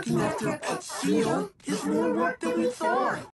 Looking after a pet seal is more work than we thought.